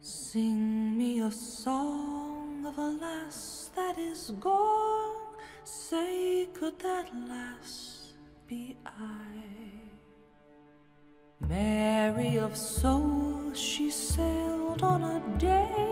Sing me a song of a lass that is gone. Say, could that lass be I? Mary of soul, she sailed on a day